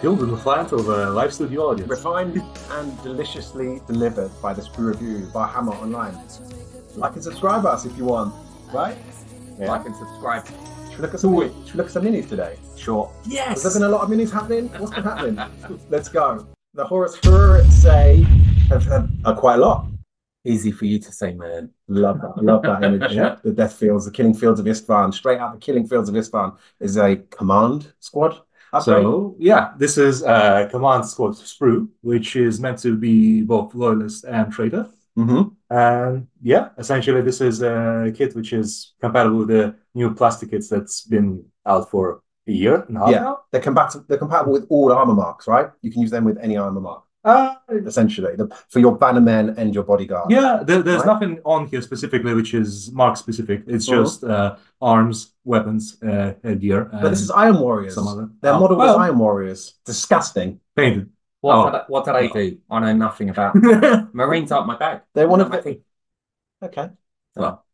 filled with the flat of a live studio audience. Refined and deliciously delivered by the Sprue Review by Hammer Online. Like and subscribe us if you want, right? Yeah. Like and subscribe. Should we look at some minis today? Sure. Yes. Has there been a lot of minis happening? What's been happening? Let's go. The Horus say have had quite a lot. Easy for you to say, man. Love that image. Yeah. The Death Fields, the Killing Fields of Istvan. Straight out the Killing Fields of Istvan is a command squad upgrade. So, yeah, this is a command squad sprue, which is meant to be both loyalist and traitor. And yeah, essentially, this is a kit which is compatible with the new plastic kits that's been out for a year and a half now. They're compatible with all armor marks, right? You can use them with any armor mark. Essentially, for your bannermen and your bodyguard. Yeah, there's nothing on here specifically which is mark specific. It's just arms, weapons, gear. But this is Iron Warriors. They're modeled as Iron Warriors. Disgusting. Painted. What did I do? I know nothing about Marines aren't my bag. They're one of the. Okay. Well,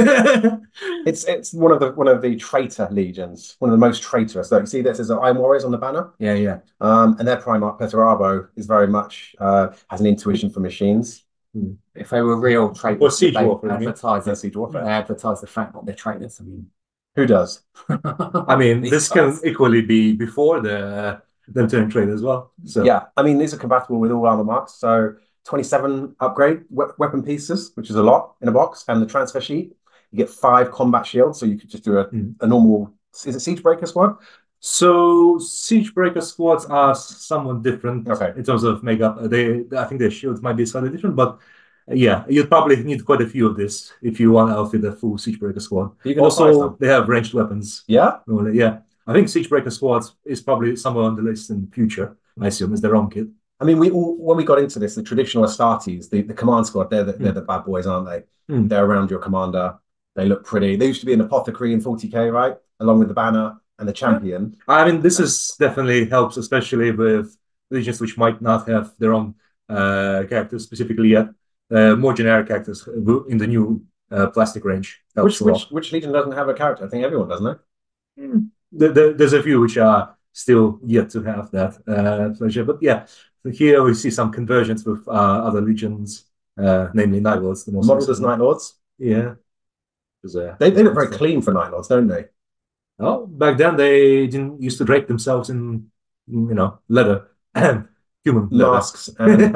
it's one of the traitor legions, one of the most traitorous. So you see this as Iron Warriors on the banner. Yeah. And their Primarch Perturabo is very much has an intuition for machines. If they were real traitors, or siege warfare, siege warfare. They advertise the fact that they're traitors. I mean, who does? I mean, this can equally be before them turning traitor as well. So yeah, I mean, these are compatible with all armor marks. So 27 upgrade weapon pieces, which is a lot in a box, and the transfer sheet. You get 5 combat shields, so you could just do a normal. Is it Siegebreaker squad? So Siegebreaker squads are somewhat different in terms of makeup. I think their shields might be slightly different, but yeah, you'd probably need quite a few of this if you want to outfit a full Siegebreaker squad. Also, they have ranged weapons. Yeah, yeah. I think Siegebreaker squads is probably somewhere on the list in the future. I assume is their own kit. I mean, when we got into this, the traditional Astartes, the command squad, they're the bad boys, aren't they? They're around your commander. They look pretty. They used to be an apothecary in 40k, right? Along with the banner and the champion. I mean, this is definitely helps, especially with legions which might not have their own characters specifically yet. More generic characters in the new plastic range. Which legion doesn't have a character? I think everyone doesn't know. There's a few which are still yet to have that pleasure. But yeah, here we see some conversions with other legions, namely Night Lords. The most modeled as Night Lords? Yeah. They look very clean for Night Lords, don't they? Oh, back then they didn't used to drape themselves in, leather and human masks.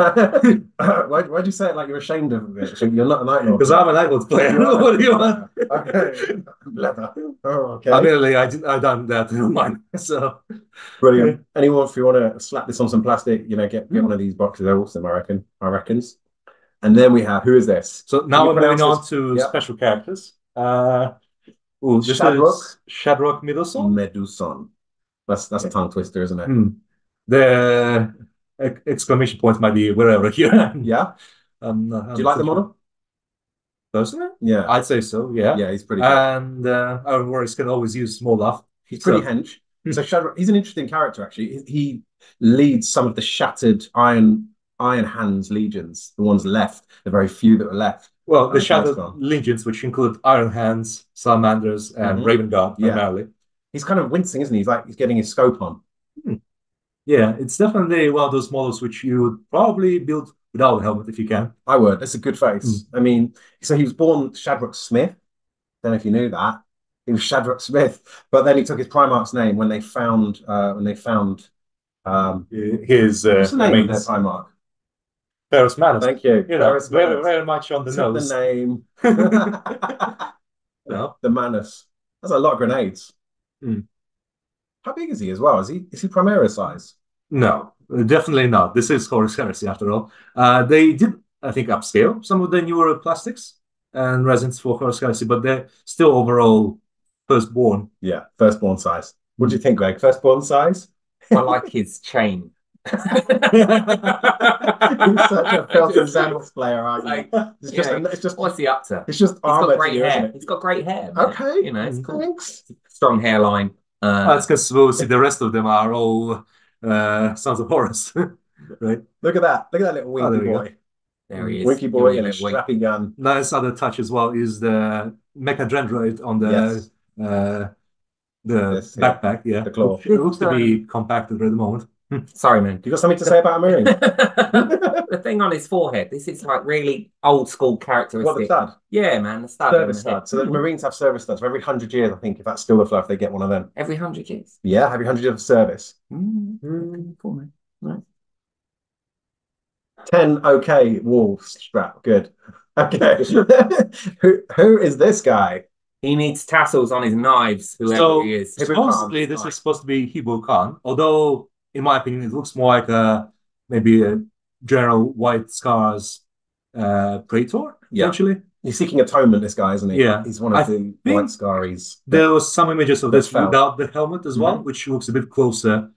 Why'd you say it like you're ashamed of it? You're not a Night Lord. Because I'm a Night Lord player. What do you want? Okay. Leather. Oh, okay. Admittedly, I've done that in mine. So brilliant. Anyone, if you want to slap this on some plastic, get one of these boxes. They're awesome, I reckon. And then we have, who is this? So now we're moving on to special characters. Shadrock Meduson. That's a tongue twister, isn't it? The exclamation points might be wherever here. Yeah. Do you like the model? Personally? Yeah. I'd say so, yeah. Yeah, he's pretty good. And Iron Warriors can always use small laugh. He's pretty hench. So Shadrock, he's an interesting character, actually. He leads some of the shattered Iron Hands legions, the ones left, the very few that were left. Well, the shattered legions, which include Iron Hands, Salamanders, and Raven Guard primarily. He's kind of wincing, isn't he? He's getting his scope on. Yeah, it's definitely one of those models which you would probably build without a helmet if you can. I would. That's a good face. I mean, so he was born Shadrock Smith. Don't know if you knew that. He was Shadrock Smith, but then he took his Primarch's name when they found his what's the name of their Primarch? Ferrus Manus. Thank you. Very much on the nose. The name. No. The Manus. That's a lot of grenades. How big is he as well? Is he Primera size? No, definitely not. This is Horus Heresy after all. They did, I think, upscale some of the newer plastics and resins for Horus Heresy, but they're still overall firstborn. Yeah, firstborn size. What do you think, Greg? Firstborn size? I like his chain. You're such a Felton Sandals player, aren't you? It's just what's he up to? It's just armor. He's got great hair. Man. Okay, it's cool. Thanks. Strong hairline. That's because we'll see the rest of them are all Sons of Horus, right? Look at that little winky boy. There he is. Winky boy and a strappy gun. Nice other touch as well is the Mecha Dendroid on the backpack. Yeah, the claw. It looks to be compacted at the moment. Sorry, man. You got something to say about a Marine? The thing on his forehead, this is like really old school characteristic. What, the stud? Yeah, man, the stud. Service stud. So the Marines have service studs. For every 100 years, I think, if that's still the flow, if they get one of them. Every 100 years? Yeah, every 100 years of service. Cool, man. Right. 10, okay, wall strap. Good. Okay. who is this guy? He needs tassels on his knives, whoever he is. Supposedly, this is supposed to be Hebo Khan, although, in my opinion, it looks more like maybe a General White Scars Praetor, essentially. He's seeking atonement, this guy, isn't he? Yeah. He's one of the White Scaries. There was some images of this without the helmet as well, which looks a bit closer,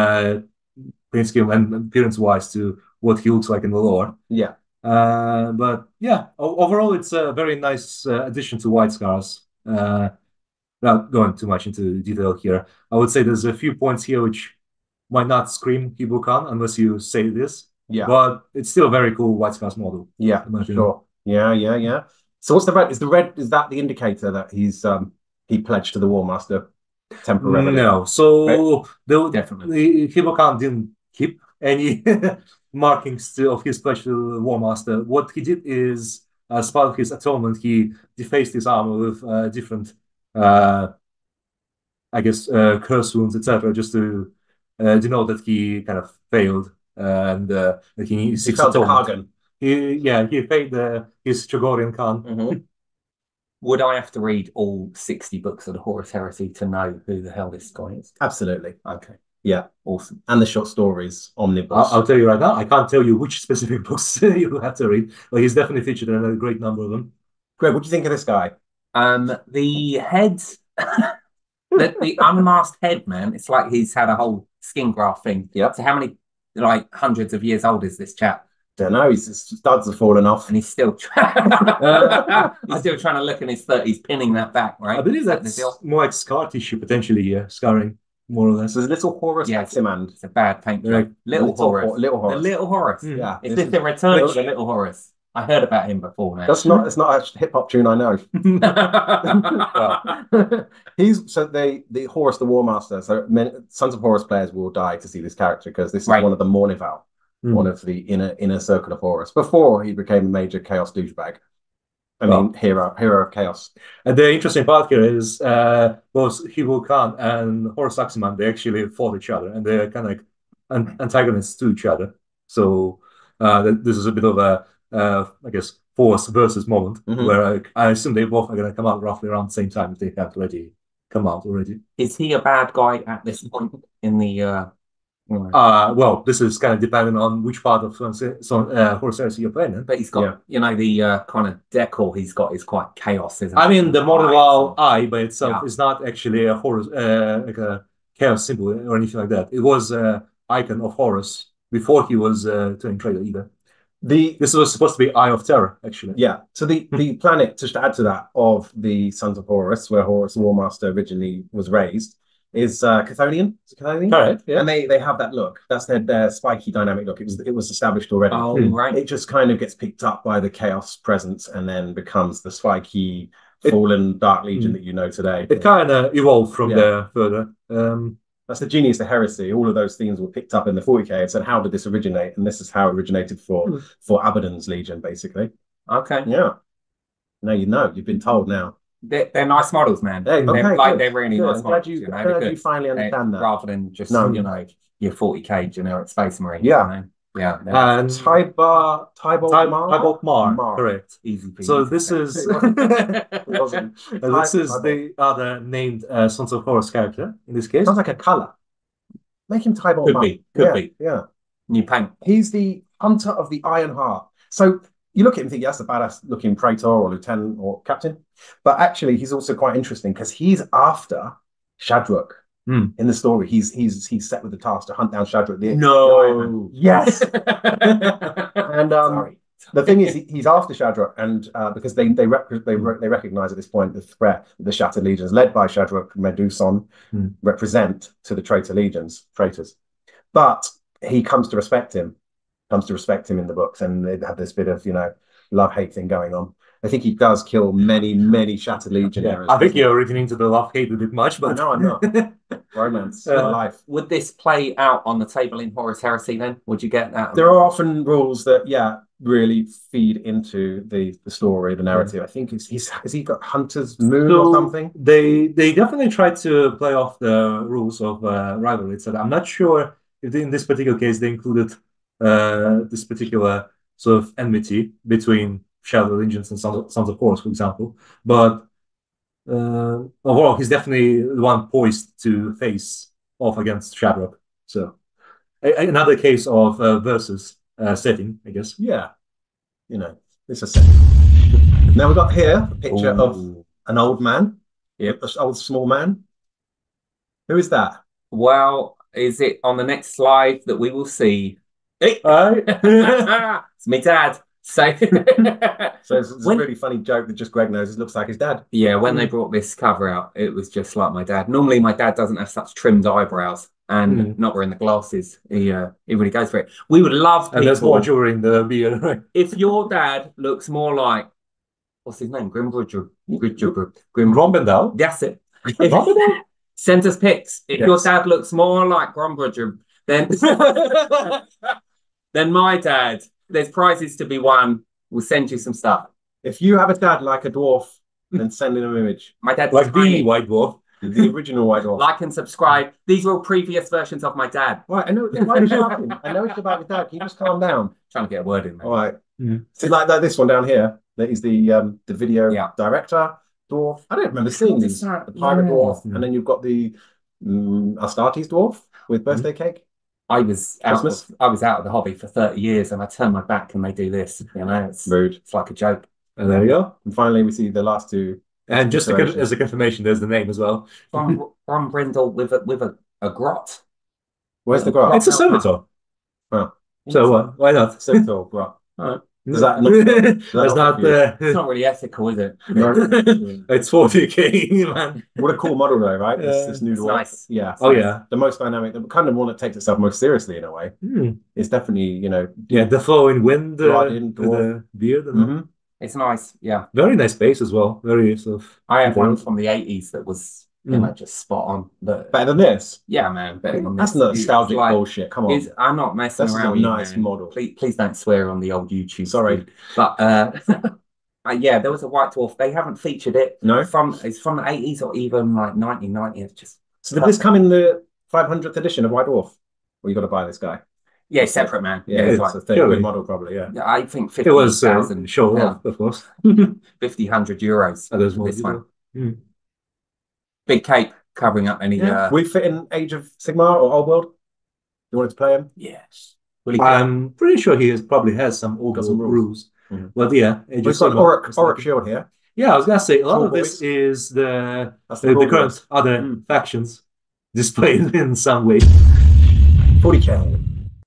paint scheme and appearance-wise, to what he looks like in the lore. Yeah. But yeah, overall, it's a very nice addition to White Scars. Without going too much into detail here, I would say there's a few points here which might not scream Hebo Khan unless you say this. Yeah. But it's still a very cool White Scars model. Yeah, sure. Yeah. So what's the red? Is that the indicator that he pledged to the War Master temporarily? No. So definitely Hebo Khan didn't keep any markings of his pledge to the War Master. What he did is, as part of his atonement, he defaced his armor with different, I guess, curse wounds, etc., just to denote that he kind of failed and that he seeks atonement. He paid his Chagorian Khan. Would I have to read all 60 books of the Horus Heresy to know who the hell this guy is? Absolutely. Okay. Yeah. Awesome. And the short stories, omnibus. I'll tell you right now, I can't tell you which specific books you have to read, but he's definitely featured in a great number of them. Greg, what do you think of this guy? The head, the unmasked head, man, it's like he's had a whole skin graft thing. Yeah. So how many, like, hundreds of years old is this chap? Don't know. His studs have fallen off, and he's still trying to look in his 30s, pinning that back, right? I believe that's more like scar tissue, potentially, scarring, more or less. There's a little Horus Aximand. It's a bad paint job. Little Horus. Little Horus. The Little Horus. Yeah. Is this the return of the Little Horus? I heard about him before, man. It's not a hip hop tune, I know. The Horus the War Master. So Sons of Horus players will die to see this character because this is one of the Mournival. One of the inner circle of Horus before he became a major chaos douchebag. Hero of chaos. And the interesting part here is both Hebo Khan and Horus Aximand, they actually fought each other and they're kind of like antagonists to each other. So this is a bit of a, I guess, force versus moment where I assume they both are going to come out roughly around the same time if they have already come out already. Is he a bad guy at this point in the... well, this is kind of dependent on which part of Horus Heresy you're playing in. But he's got, the kind of decor he's got is quite chaos, isn't it? I mean, the Mournival eye by itself is not actually a Horus, like a chaos symbol or anything like that. It was an icon of Horus before he was turning traitor either. This was supposed to be Eye of Terror, actually. Yeah. So the planet, just to add to that, of the Sons of Horus, where Horus the War Master originally was raised, is Chthonian. Is it Chthonian? Correct. Yeah. And they have that look. That's their spiky dynamic look. It was established already. Oh, right. It just kind of gets picked up by the chaos presence and then becomes the spiky fallen Dark Legion that you know today. It kind of evolved from there further. That's the genius of heresy. All of those themes were picked up in the 40K and said, how did this originate? And this is how it originated for Abaddon's Legion, basically. Okay. Yeah. Now you know. You've been told now. They're nice models, man. They're really nice models. Glad you finally understand that. Rather than just, your 40K generic Space Marine. Yeah. Yeah. And Tybolt Mar. Correct. Easy peasy. So this is the other named Sons of Horus character in this case. Sounds like a color. Make him Tybolt Mar. Could be. Yeah. New paint. He's the hunter of the Iron Heart. So you look at him and think, that's a badass looking Praetor or Lieutenant or Captain. But actually, he's also quite interesting because he's after Shadrook. In the story, he's set with the task to hunt down Shadrook. Yes. And the thing is, he's after Shadrook, and because they recognize at this point the threat that the Shattered Legions, led by Shadrook Meduson, represent to the traitors. But he comes to respect him in the books, and they have this bit of love-hate thing going on. I think he does kill many Shattered Legionnaires. I think you're reading into the love-hate a bit much, but no, I'm not. Romance, life. Would this play out on the table in Horus Heresy then? Would you get that? There are often rules that, really feed into the story, the narrative. I think has he got Hunter's Moon or something? They definitely tried to play off the rules of rivalry. So I'm not sure if in this particular case they included this particular sort of enmity between Shadow Legends and Sons of Horus, for example. But overall, he's definitely the one poised to face off against Shamrock. So another case of versus setting, I guess. Yeah, it's a set. Now we've got here a picture of an old man. Yep, an old small man. Who is that? Well, is it on the next slide that we will see? Hey. It's my dad. So it's a really funny joke that just Greg knows. It looks like his dad. Yeah, when they brought this cover out, it was just like my dad. Normally, my dad doesn't have such trimmed eyebrows and not wearing the glasses. He really goes for it. We would love people. And there's more jewelry in the beard, right? If your dad looks more like, what's his name? Grombendal. That's it. Send us pics. If your dad looks more like Grombendal, then my dad. There's prizes to be won. We'll send you some stuff. If you have a dad like a dwarf, then send in an image. My dad's like the White Dwarf. The original White Dwarf. Like and subscribe. These are all previous versions of my dad. Right, I know. Why are you laughing? I know it's about your dad. Can you just calm down? Trying to get a word in there. All right. So like this one down here, that is the video director dwarf. I don't remember seeing these. The pirate dwarf, and then you've got the Astartes dwarf with birthday cake. I was out of the hobby for 30 years and I turned my back and they do this. It's rude. It's like a joke. And there you go. And finally we see the last two. And just as a confirmation, there's the name as well. From Brindle with a grot. Where's the grot? It's a servitor. Oh. So why not? Servitor grot. All right. Is that it's not really ethical, is it? It's 40k, man. What a cool model, though, right? This new dwarf. Nice. Yeah. Oh, yeah. The most dynamic, the kind of one that takes itself most seriously in a way. It's definitely, the flowing wind, the beard. It's nice. Yeah. Very nice base as well. Very sort of. I have one from the 80s that was. Just spot on. Better than this? Yeah, man. Better than That's not nostalgic bullshit. Come on. I'm not messing around. That's a nice model. Please don't swear on the old YouTube. Sorry. But there was a White Dwarf. They haven't featured it. No. It's from the 80s or even like 1990. It's just. So did this come in the 500th edition of White Dwarf? Or you got to buy this guy? Yeah, separate, man. Yeah, it's like a 30 model probably, yeah. I think 50,000. It was sure, of course. 50, 100 euros. This one. Big cape covering up any. We fit in Age of Sigmar or Old World? You wanted to play him? Yes. I'm pretty sure he probably has some Old World rules. But yeah, we've got Auric Shield here. Yeah, I was gonna say a lot of this is the current other factions displayed in some way. 40k.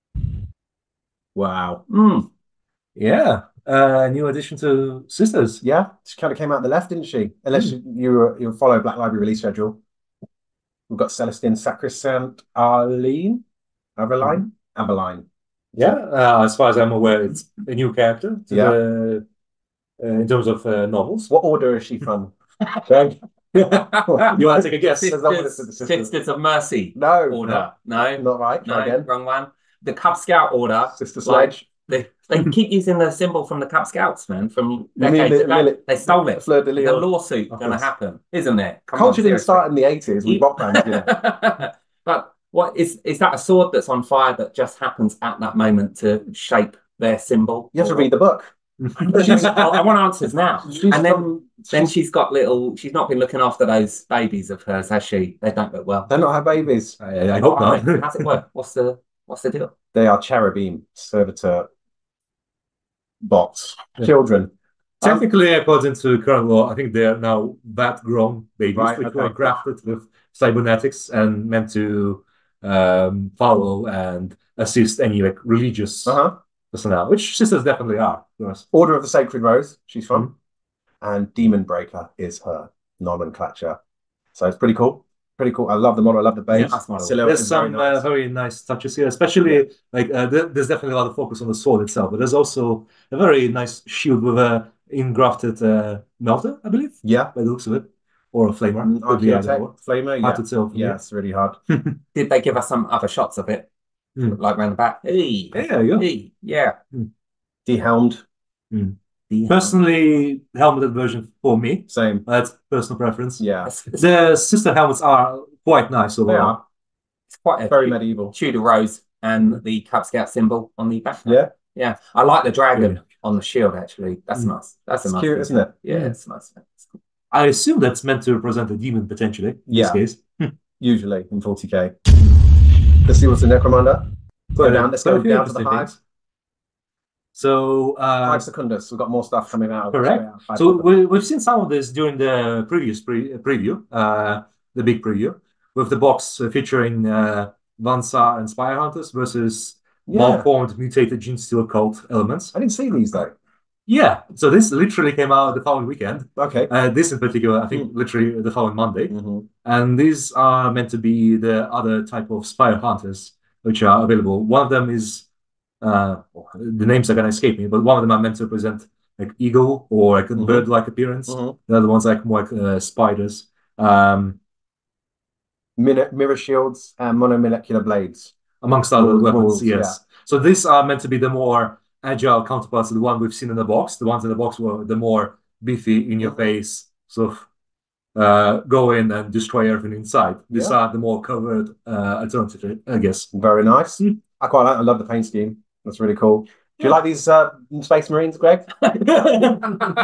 Wow. Yeah. New addition to Sisters. Yeah, she kind of came out the left, didn't she? Unless you follow Black Library release schedule. We've got Celestine Sacrosanct Aveline. Yeah, as far as I'm aware, it's a new character. In terms of novels. What order is she from? You want to take a guess? Sisters of Mercy. No. Order. No. Not right. No. Again. Wrong one. The Cub Scout order. Sister Sledge. They keep using the symbol from the Cub Scouts, man, from decades ago. They stole it. Fleur de Lis. The lawsuit going to happen, isn't it? Culture didn't start in the 80s with rock bands, But what is that a sword that's on fire that just happens at that moment to shape their symbol? You have to read the book. I want answers now. Then she's got she's not been looking after those babies of hers, has she? They don't look well. They're not her babies. I hope not. How's it work? What's the deal? They are cherubim servitor bots, children. Technically, according to current law, I think they are now bat-grown babies, which were grafted with cybernetics and meant to follow and assist any religious personnel, which Sisters definitely are. Order of the Sacred Rose, she's from, and Demon Breaker is her nomenclature. So it's pretty cool. Pretty cool. I love the model. I love the base. There's some very nice touches here, especially there's definitely a lot of focus on the sword itself, but there's also a very nice shield with a engrafted melter, I believe. Yeah. By the looks of it. Or a flamer. Archaeotech, flamer, hard to tell from yeah, it's really hard. Did they give us some other shots of it? Like around the back? Hey, there you go. Hey, yeah. Dehelmed. Personally, helmeted version for me. Same. That's personal preference. Yeah. The sister helmets are quite nice overall. They are. It's quite a very medieval. Tudor rose and the Cub Scout symbol on the back. Yeah. Yeah. I like the dragon on the shield, actually. That's nice. That's a nice cute, isn't it? Yeah, it's nice. I assume that's meant to represent a demon potentially in this case. Usually in 40k. Let's see what's in Necromunda. Let's go down to the hive. So, Hive Secundus, we've got more stuff coming out. Correct. So we've seen some of this during the previous preview, the big preview, with the box featuring Vansa and Spire Hunters versus malformed mutated Genestealer cult elements. I didn't see these though. Yeah, so this literally came out the following weekend. Okay. This in particular, I think literally the following Monday. And these are meant to be the other type of Spire Hunters which are available. One of them is, the names are going to escape me, but one of them are meant to represent like eagle or like a bird-like appearance. The other one's like more like spiders. Mirror shields and monomolecular blades. Amongst other weapons, yes. So these are meant to be the more agile counterparts of the one we've seen in the box. The ones in the box were the more beefy, in your face, sort of go in and destroy everything inside. These are the more covert alternative, I guess. Very nice. I quite like. I love the paint scheme. That's really cool. Do you like these Space Marines, Greg? You're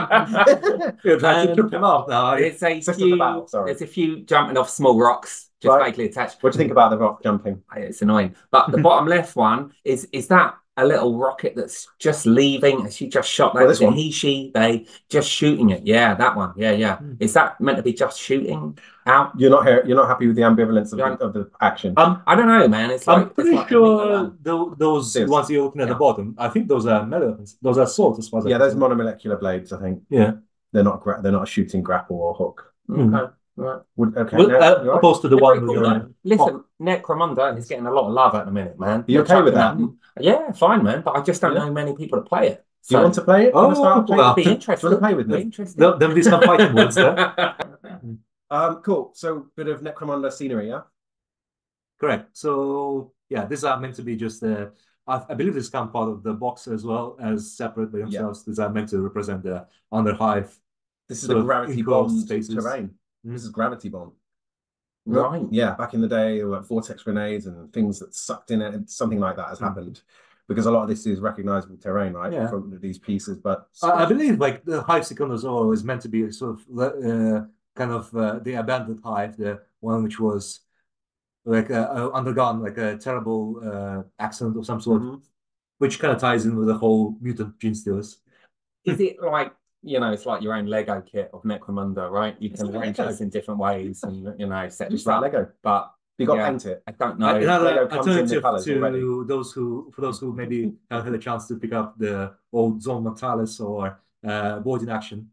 trying to trip them off now. It's a few jumping off small rocks, just vaguely attached. What do you think about the rock jumping? It's annoying. But the bottom left one is that a little rocket that's just leaving, and she just shot that. They just shooting it. Yeah, that one. Yeah. Is that meant to be just shooting out? You're not happy with the ambivalence of the action. I don't know, man. I'm pretty sure those ones you're looking at the bottom, I think those are melee weapons. Those are swords as far as those monomolecular blades, I think. Yeah. They're not a shooting grapple or hook. Okay. Right. Opposed to the one with listen, Necromunda is getting a lot of love at the minute, man. Are you okay with that? Yeah, fine, man. But I just don't know many people to play it. Do you want to play it? Be interested. Want to play with me? There'll be some fighting words there. Cool. So, bit of Necromunda scenery, yeah. Correct. So, yeah, these are meant to be just I believe this come part of the box as well as separate by themselves. These are meant to represent the Underhive. This is the gravity bomb terrain. This is gravity bomb. Right. Yeah, back in the day, there were like vortex grenades and things that sucked in it, and something like that has happened. Because a lot of this is recognizable terrain, right? Yeah. From these pieces. But I believe like the Hive Secundus is meant to be sort of kind of the abandoned hive, the one which was like undergone like a terrible accident of some sort, which kind of ties in with the whole mutant Genestealers. Is it like, it's like your own Lego kit of Necromunda, right? You can arrange this in different ways and, set just like Lego. But you got to paint it. I don't know. Another alternative to those who maybe haven't had a chance to pick up the old Zone Mortalis or Void in Action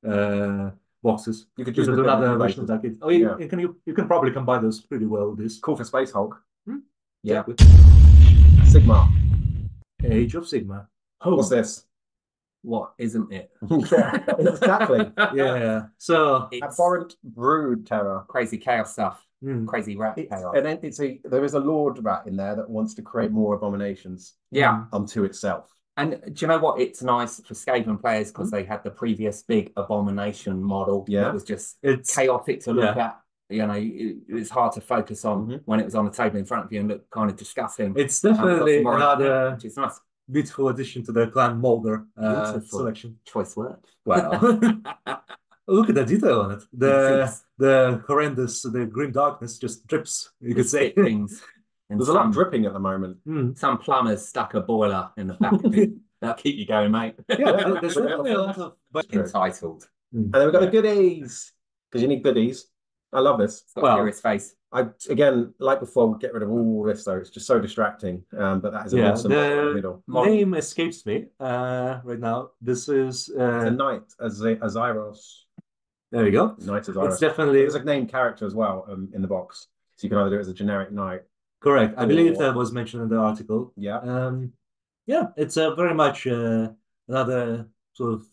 boxes. You could use another version of that kit. Oh, you can probably combine those pretty well with this. Cool for Space Hulk. Yeah. Sigma. Age of Sigma. What's this? What isn't it? Exactly. Yeah. So abhorrent brood terror, crazy chaos stuff, crazy rat chaos. And then there is a Lord rat in there that wants to create more abominations. Yeah, unto itself. And do you know what? It's nice for Skaven players because they had the previous big abomination model. Yeah, it was just chaotic to look at. It's hard to focus on when it was on the table in front of you and look kind of disgusting. It's definitely another which is nice. Beautiful addition to the Clan Molder selection. Choice word. Wow. Look at the detail on it. The horrendous, the grim darkness just drips, you could say. Things. There's a lot of dripping at the moment. Some plumbers stuck a boiler in the back of it. That'll keep you going, mate. Yeah, there's definitely a lot of... Entitled. And then we've got the goodies. Because you need goodies. I love this. It's got a curious face. Again, like before, we get rid of all this though. It's just so distracting. But that is an awesome the name escapes me right now. This is a knight, Azyros. There you go. Knight Azyros. It's definitely there's a named character as well in the box, so you can either do it as a generic knight. Correct. I believe that was mentioned in the article. Yeah. It's very much another sort of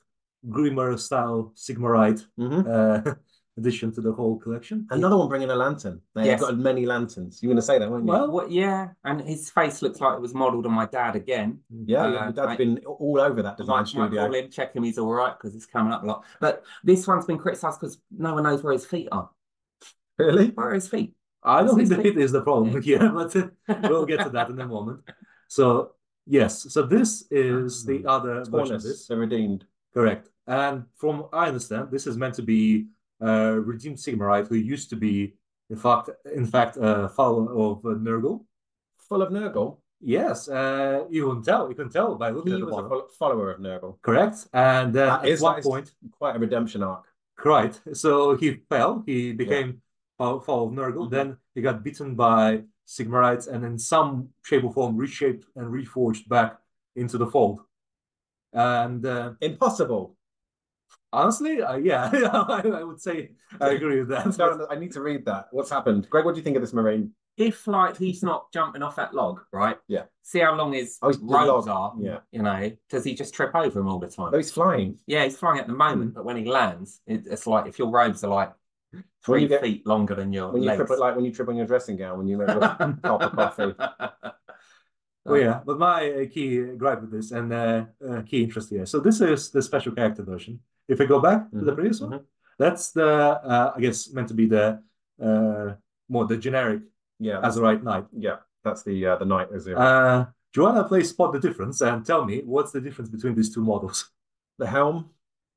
Grimmer style Sigmarite addition to the whole collection. Another one bringing a lantern. They've got many lanterns. You were going to say that, weren't you? Well, yeah, and his face looks like it was modelled on my dad again. Yeah, your dad's been all over that design studio. Call him, check him, he's all right, because it's coming up a lot. But this one's been criticised because no one knows where his feet are. Really? Where are his feet? I don't think the feet is the problem here, but we'll get to that in a moment. So, yes, so this is the other version of this. The redeemed. Correct. And from I understand, this is meant to be redeemed Sigmarite who used to be, in fact, a follower of Nurgle. Full of Nurgle? Yes, you can tell by looking at the model. He was a follower of Nurgle. Correct. And then at one point, quite a redemption arc. Right. So he fell. He became follower of Nurgle. Then he got bitten by Sigmarites, and in some shape or form reshaped and reforged back into the fold. And impossible. Honestly, yeah, I would say I agree with that. I need to read that. What's happened? Greg, what do you think of this Marine? If, like, he's not jumping off that log, right? Yeah. See how long his robes are? Yeah. You know, does he just trip over him all the time? Oh, he's flying. Yeah, he's flying at the moment, but when he lands, it's like if your robes are like 3 feet longer than your legs. When you trip on your dressing gown, when you make a cup of coffee. Well, yeah, but my key gripe with this and key interest here. So this is the special character version. If I go back to the previous one, that's the I guess meant to be the more the generic Azerite Knight. Yeah, that's the Knight Azure. Do you want to please spot the difference and tell me what's the difference between these two models? The helm?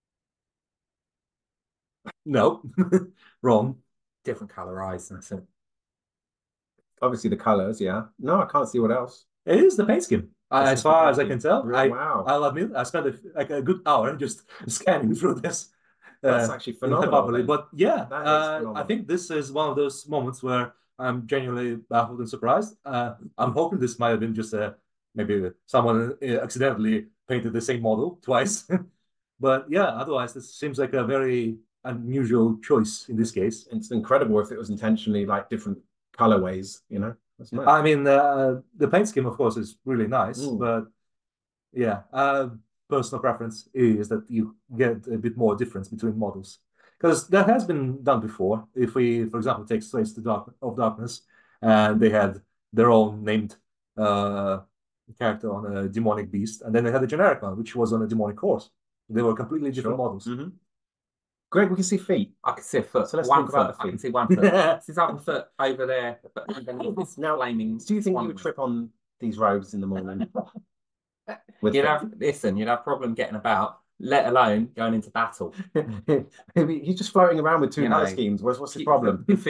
No, wrong. Different color eyes, that's it. Obviously the colors, yeah. No, I can't see what else. It is the paint scheme. As far as I can tell. Wow. I'll admit, I spent a good hour just scanning through this. That's actually phenomenal. But yeah, I think this is one of those moments where I'm genuinely baffled and surprised. I'm hoping this might have been just maybe someone accidentally painted the same model twice. But yeah, otherwise, this seems like a very unusual choice in this case. It's incredible if it was intentionally like different colorways, you know? I mean, the paint scheme, of course, is really nice, but yeah, personal preference is that you get a bit more difference between models. Because that has been done before. If we, for example, take Slaves of Darkness, and they had their own named character on a demonic beast, and then they had a generic one, which was on a demonic horse. They were completely different models. Greg, we can see feet. I can see a foot. So let's talk about the feet. I can see one foot. It's his other foot over there. Now flaming. Do you think you would trip on these robes in the morning? You'd have problem getting about, let alone going into battle. He's just floating around with two color schemes. What's the problem? If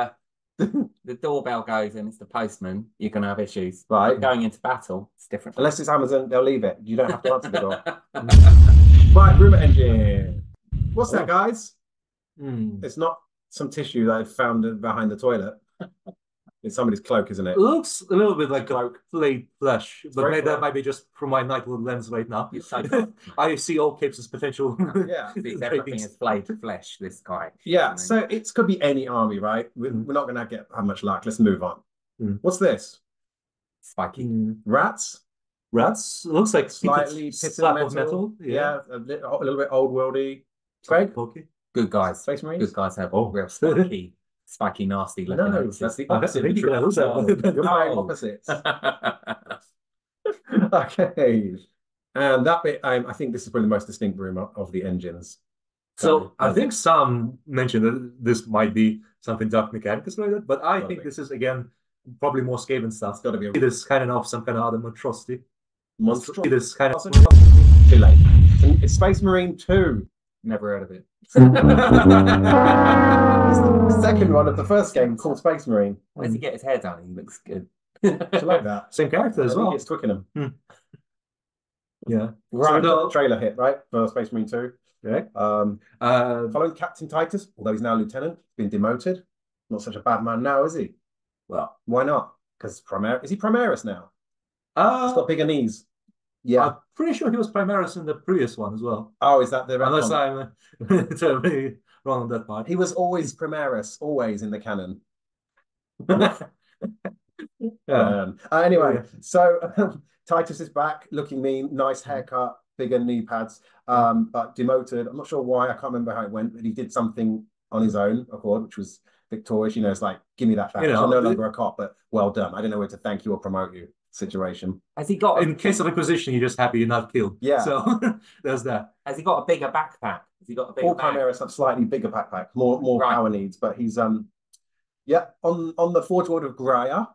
the doorbell goes and it's the postman, you're going to have issues. Right. But going into battle, it's different. Unless it's Amazon, they'll leave it. You don't have to answer the door. Right, rumor engine. What's that, guys? It's not some tissue that I found behind the toilet. It's somebody's cloak, isn't it? It looks a little bit like a flayed flesh, but maybe that might be just from my nightwood lens right now. I see all capes as potential. Yeah, everything is flayed flesh, this guy. Yeah, so it could be any army, right? We're not going to have much luck. Let's move on. What's this? Spiky. Rats? Rats? Looks like slightly slab of metal. Yeah, a little bit old worldy. Greg? Good guys. Space Marines? Good guys have real spiky, nasty looking. No, that's the opposite. You're my opposites. Okay. And that bit, I think this is probably the most distinct room of the engines. So I think some mentioned that this might be something Dark Mechanicus related, but I think this is, again, probably more Skaven stuff. It's got to be this kind of some kind of other monstrosity. This kind of too late. It's Space Marine 2. Never heard of it. Second one of the first game called Space Marine. Where's he get his hair done? He looks good. Do you like that? Same character as well. It's Twickenham. Yeah. Right. So trailer hit, right? For Space Marine 2. Yeah. Following Captain Titus, although he's now lieutenant, been demoted. Not such a bad man now, is he? Well, why not? Because is he Primaris now? He's got bigger knees. Yeah, I'm pretty sure he was Primaris in the previous one as well. Oh, is that the unless I'm totally wrong on that part? He was always Primaris, always in the canon. Anyway, so Titus is back, looking mean, nice haircut, bigger knee pads, but demoted. I'm not sure why. I can't remember how it went, but he did something on his own accord, which was victorious. It's like, give me that back. I'm no longer a cop, but well done. I don't know where to thank you or promote you situation. Has he got... In case of acquisition, you're just happy you're not killed. Yeah. So there's that. Has he got a bigger backpack? Has he got a bigger All Chimeras have slightly bigger backpack, more power needs, but he's yeah, on the Forge World of Graia,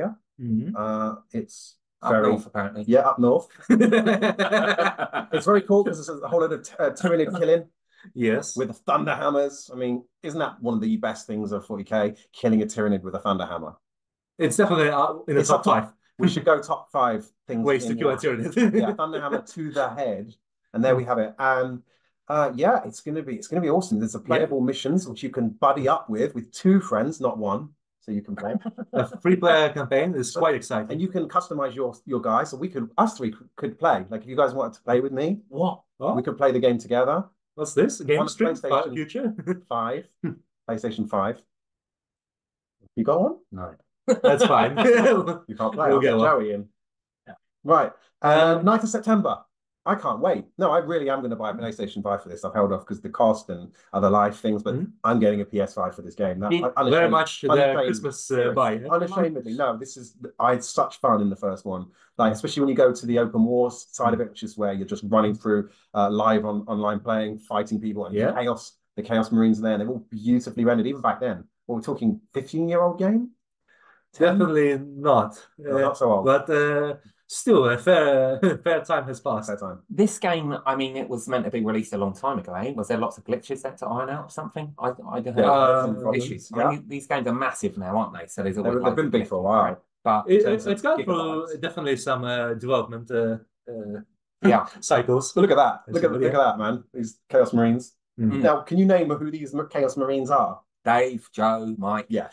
it's up north, apparently. Yeah, up north. It's very cool because there's a whole lot of Tyranid killing. Yes. With the Thunder Hammers. I mean, isn't that one of the best things of 40k? Killing a Tyranid with a Thunder Hammer. It's definitely in the top 5. We should go top 5 things. Ways to kill a Tyranid. Yeah, Thunder Hammer to the head. And there we have it. And yeah, it's gonna be awesome. There's a playable missions which you can buddy up with 2 friends, not 1. So you can play. A 3-player campaign is quite exciting. And you can customize your guys. So us 3 could play. Like if you guys wanted to play with me, we could play the game together. What's this? A game stream? Future? 5. PlayStation 5. You got one? No. That's fine. You can't play. We'll get Joey in. Yeah. Right. 9th of September. I can't wait. No, I really am going to buy a PlayStation 5 for this. I've held off because the cost and other life things, but I'm getting a PS5 for this game. Very much the Christmas buy. Unashamedly, no. I had such fun in the first one. Like, especially when you go to the open wars side of it, which is where you're just running through live online playing, fighting people, and the Chaos Marines are there, and they're all beautifully rendered, even back then. Well, we're talking 15-year-old game? 10? Definitely not. Not so old. But still, a fair time has passed. Fair time. This game, I mean, it was meant to be released a long time ago, eh? Was there lots of glitches there to iron out or something? I don't know. Issues. Yeah. I mean, these games are massive now, aren't they? So they've been big for a while. But it's gone through definitely some development cycles. But look at that. Look at that, man. These Chaos Marines. Now, can you name who these Chaos Marines are? Dave, Joe, Mike. Yeah.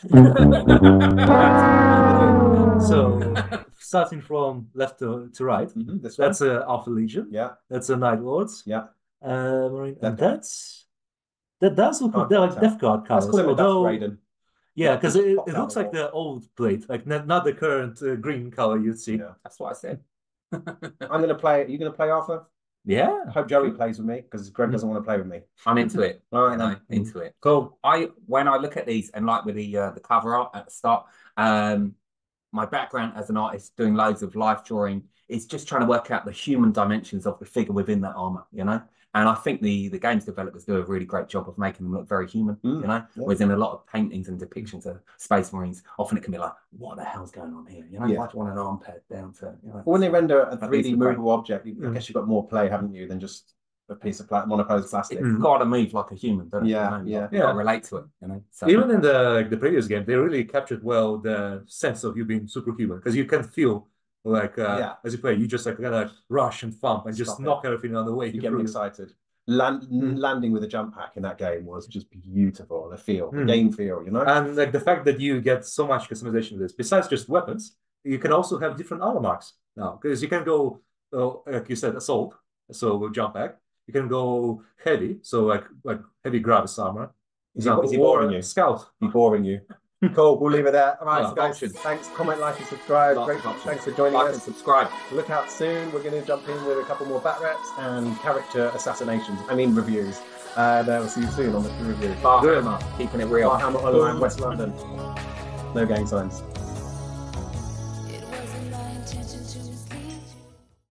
So, starting from left to right, that's Alpha Legion. Yeah. That's a Night Lords. Yeah. Marine, and that does look like Death Guard colors. Let's call him Death Raiden. Yeah, because it looks like the old plate, like not the current green color you'd see. Yeah. That's what I said. I'm going to play. Are you going to play Arthur? Yeah. I hope Joey plays with me because Greg doesn't want to play with me. I'm into it. All right, into it. Cool. When I look at these and like with the cover art at the start, my background as an artist doing loads of life drawing is just trying to work out the human dimensions of the figure within that armor, And I think the games developers do a really great job of making them look very human, Yeah. Whereas in a lot of paintings and depictions of Space Marines, often it can be like, what the hell's going on here? Why do you want an arm pad down to, Well, when they render a 3D movable object, I guess you've got more play, haven't you, than just a piece of monoposed plastic. It's got to move like a human, doesn't it? Yeah. You've got to relate to it, So, even in the previous game, they really captured well the sense of you being superhuman because you can feel like as you play, you just gotta rush and thump and just knock everything on the way. You get me excited. Landing with a jump pack in that game was just beautiful. The game feel, And like the fact that you get so much customization with this, besides just weapons, you can also have different armor marks now because you can go, like you said, assault, so jump pack. You can go heavy, so like heavy gravis armor. Is he boring you? Scout. He's boring you. Cool, we'll leave it there. All right, guys, thanks. Comment, like, and subscribe. Thanks for joining us. And subscribe. Look out soon. We're going to jump in with a couple more bat reps and character assassinations. Reviews. And we'll see you soon on the review. Warhammer, keeping it real. Warhammer Online, West London. No gang signs.